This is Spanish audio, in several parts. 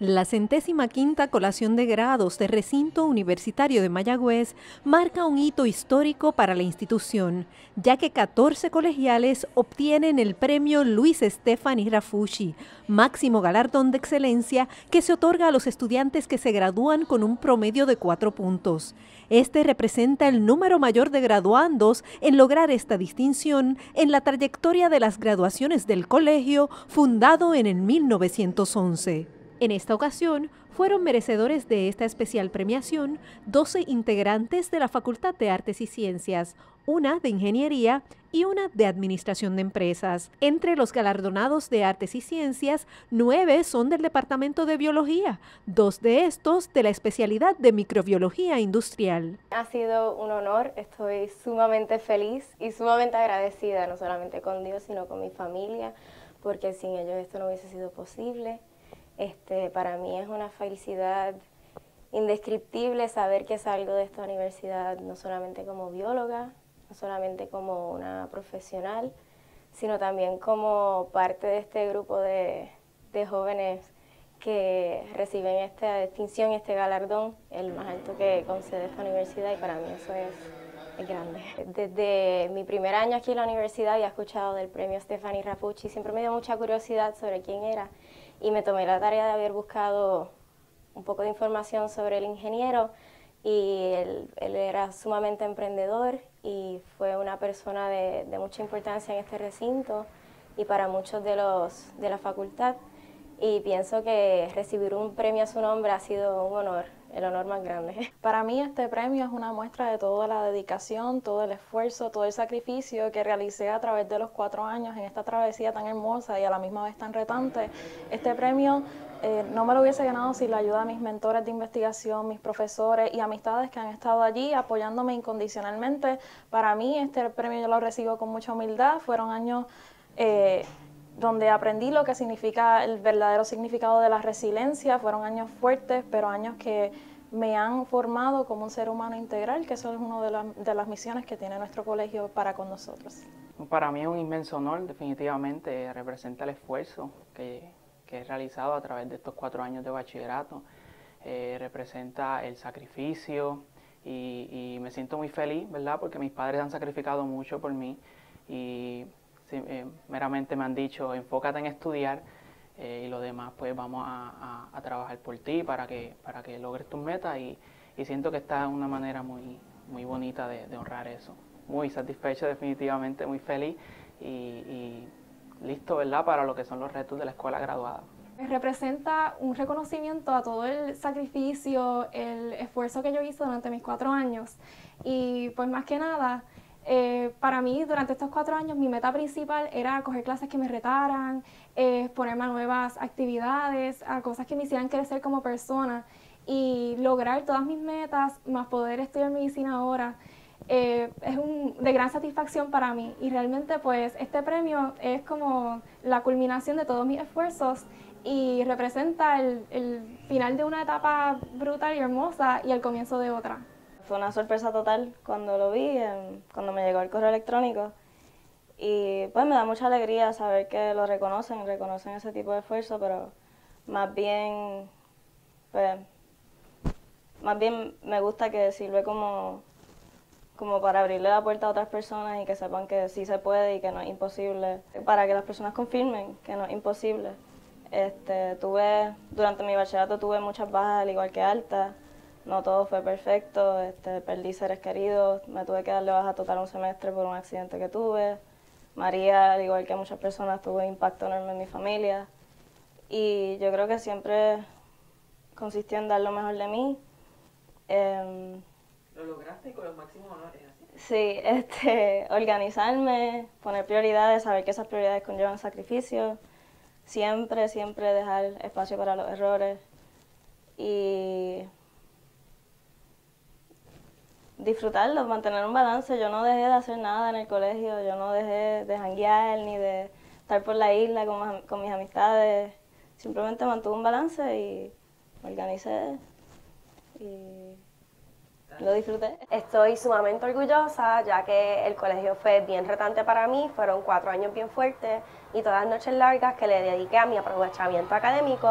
La 105ª colación de grados del recinto universitario de Mayagüez marca un hito histórico para la institución, ya que 14 colegiales obtienen el premio Luis Estefani Rafucci, máximo galardón de excelencia que se otorga a los estudiantes que se gradúan con un promedio de 4 puntos. Este representa el número mayor de graduandos en lograr esta distinción en la trayectoria de las graduaciones del colegio, fundado en el 1911. En esta ocasión, fueron merecedores de esta especial premiación 12 integrantes de la Facultad de Artes y Ciencias, una de Ingeniería y una de Administración de Empresas. Entre los galardonados de Artes y Ciencias, 9 son del Departamento de Biología, 2 de estos de la especialidad de Microbiología Industrial. Ha sido un honor, estoy sumamente feliz y sumamente agradecida, no solamente con Dios, sino con mi familia, porque sin ellos esto no hubiese sido posible. Para mí es una felicidad indescriptible saber que salgo de esta universidad no solamente como bióloga, no solamente como una profesional, sino también como parte de este grupo de jóvenes que reciben esta distinción, este galardón, el más alto que concede esta universidad, y para mí eso es grande. Desde mi primer año aquí en la universidad había escuchado del premio Estefani Rafucci, siempre me dio mucha curiosidad sobre quién era, y me tomé la tarea de haber buscado un poco de información sobre el ingeniero, y él era sumamente emprendedor y fue una persona de mucha importancia en este recinto y para muchos de la facultad, y pienso que recibir un premio a su nombre ha sido un honor, el honor más grande. Para mí este premio es una muestra de toda la dedicación, todo el esfuerzo, todo el sacrificio que realicé a través de los 4 años en esta travesía tan hermosa y a la misma vez tan retante. Este premio no me lo hubiese ganado sin la ayuda de mis mentores de investigación, mis profesores y amistades que han estado allí apoyándome incondicionalmente. Para mí este premio yo lo recibo con mucha humildad. Fueron años donde aprendí lo que significa el verdadero significado de la resiliencia. Fueron años fuertes, pero años que me han formado como un ser humano integral, que eso es una de las misiones que tiene nuestro colegio para con nosotros. Para mí es un inmenso honor, definitivamente representa el esfuerzo que he realizado a través de estos 4 años de bachillerato, representa el sacrificio y me siento muy feliz, ¿verdad? Porque mis padres han sacrificado mucho por mí y meramente me han dicho, enfócate en estudiar y lo demás pues vamos a trabajar por ti para que logres tus metas, y siento que esta es una manera muy bonita de honrar eso. Muy satisfecho, definitivamente, muy feliz y listo, ¿verdad?, para lo que son los retos de la escuela graduada. Representa un reconocimiento a todo el sacrificio, el esfuerzo que yo hice durante mis 4 años, y pues más que nada, para mí durante estos 4 años mi meta principal era coger clases que me retaran, exponerme a nuevas actividades, a cosas que me hicieran crecer como persona y lograr todas mis metas, más poder estudiar medicina ahora. Es de gran satisfacción para mí, y realmente pues este premio es como la culminación de todos mis esfuerzos y representa el final de una etapa brutal y hermosa y el comienzo de otra. Fue una sorpresa total cuando lo vi, cuando me llegó el correo electrónico, y pues me da mucha alegría saber que lo reconocen ese tipo de esfuerzo, pero más bien me gusta que sirve como para abrirle la puerta a otras personas y que sepan que sí se puede y que no es imposible, para que las personas confirmen que no es imposible. Durante mi bachillerato tuve muchas bajas al igual que altas, no todo fue perfecto, perdí seres queridos, me tuve que darle baja total un semestre por un accidente que tuve. María, al igual que muchas personas, tuvo un impacto enorme en mi familia, y yo creo que siempre consistió en dar lo mejor de mí. Lo lograste y con los máximos honores, ¿así? Sí, organizarme, poner prioridades, saber que esas prioridades conllevan sacrificio, siempre dejar espacio para los errores y disfrutarlo, mantener un balance. Yo no dejé de hacer nada en el colegio, yo no dejé de janguear ni de estar por la isla con mis amistades, simplemente mantuve un balance y me organicé y lo disfruté. Estoy sumamente orgullosa, ya que el colegio fue bien retante para mí, fueron 4 años bien fuertes y todas las noches largas que le dediqué a mi aprovechamiento académico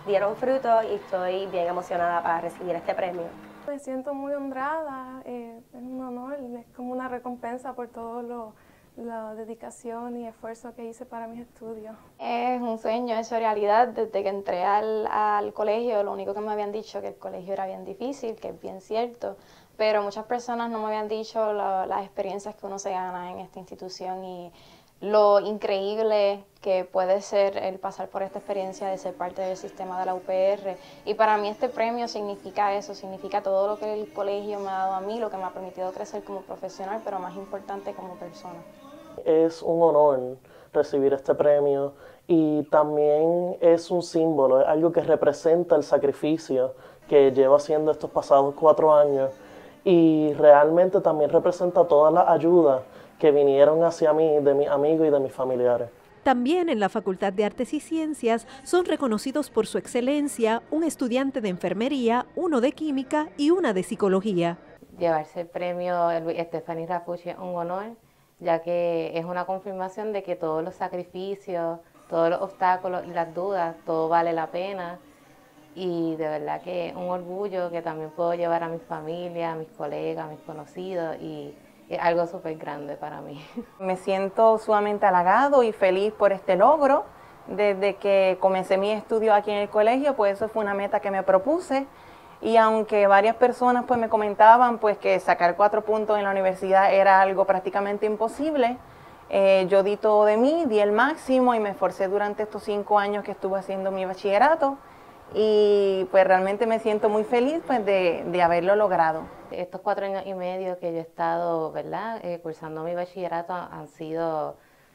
dieron fruto y estoy bien emocionada para recibir este premio. Me siento muy honrada, es un honor, es como una recompensa por todo la dedicación y esfuerzo que hice para mis estudios. Es un sueño hecho realidad. Desde que entré al colegio, lo único que me habían dicho que el colegio era bien difícil, que es bien cierto, pero muchas personas no me habían dicho las experiencias que uno se gana en esta institución y lo increíble que puede ser el pasar por esta experiencia de ser parte del sistema de la UPR. Y para mí este premio significa eso, significa todo lo que el colegio me ha dado a mí, lo que me ha permitido crecer como profesional, pero más importante como persona. Es un honor recibir este premio y también es un símbolo, es algo que representa el sacrificio que llevo haciendo estos pasados 4 años y realmente también representa todas las ayudas que vinieron hacia mí de mis amigos y de mis familiares. También en la Facultad de Artes y Ciencias son reconocidos por su excelencia un estudiante de enfermería, uno de química y una de psicología. Llevarse el premio Estefany Rafucci es un honor, ya que es una confirmación de que todos los sacrificios, todos los obstáculos y las dudas, todo vale la pena. Y de verdad que es un orgullo que también puedo llevar a mi familia, a mis colegas, a mis conocidos y es algo súper grande para mí. Me siento sumamente halagado y feliz por este logro. Desde que comencé mi estudio aquí en el colegio, pues eso fue una meta que me propuse. Y aunque varias personas pues me comentaban pues que sacar 4 puntos en la universidad era algo prácticamente imposible, yo di todo de mí, di el máximo y me esforcé durante estos 5 años que estuve haciendo mi bachillerato. Y pues realmente me siento muy feliz pues de haberlo logrado. Estos 4 años y medio que yo he estado, ¿verdad?, cursando mi bachillerato ha sido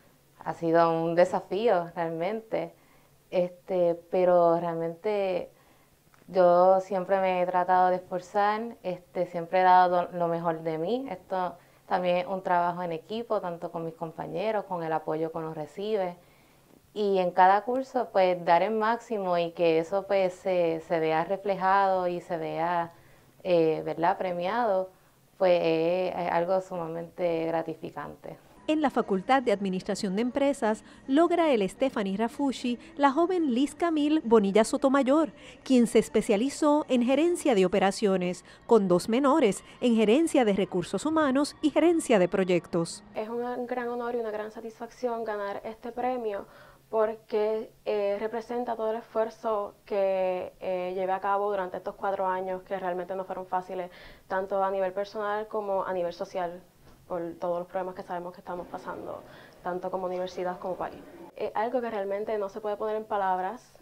un desafío realmente, pero realmente yo siempre me he tratado de esforzar, siempre he dado lo mejor de mí. Esto también es un trabajo en equipo, tanto con mis compañeros, con el apoyo que uno recibe. Y en cada curso, pues, dar el máximo y que eso, pues, se vea reflejado y se vea, ¿verdad?, premiado, pues, es algo sumamente gratificante. En la Facultad de Administración de Empresas logra el Estefany Rafucci la joven Liz Camille Bonilla Sotomayor, quien se especializó en gerencia de operaciones, con 2 menores en gerencia de recursos humanos y gerencia de proyectos. Es un gran honor y una gran satisfacción ganar este premio porque representa todo el esfuerzo que llevé a cabo durante estos 4 años que realmente no fueron fáciles, tanto a nivel personal como a nivel social, por todos los problemas que sabemos que estamos pasando, tanto como universidad como país. Es algo que realmente no se puede poner en palabras,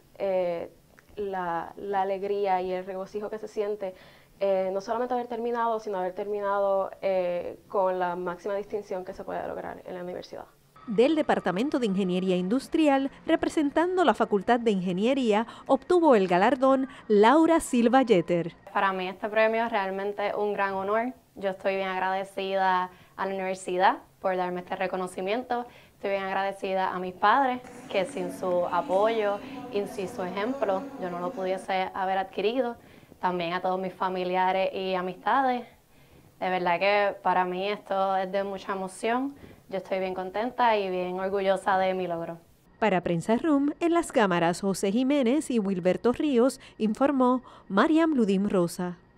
la alegría y el regocijo que se siente, no solamente haber terminado, sino haber terminado con la máxima distinción que se puede lograr en la universidad. Del Departamento de Ingeniería Industrial, representando la Facultad de Ingeniería, obtuvo el galardón Laura Silva Yeter. Para mí este premio es realmente un gran honor. Yo estoy bien agradecida a la universidad por darme este reconocimiento. Estoy bien agradecida a mis padres, que sin su apoyo y sin su ejemplo yo no lo pudiese haber adquirido. También a todos mis familiares y amistades. De verdad que para mí esto es de mucha emoción. Yo estoy bien contenta y bien orgullosa de mi logro. Para Prensa Room, en las cámaras José Jiménez y Wilberto Ríos, informó Mariam Ludim Rosa.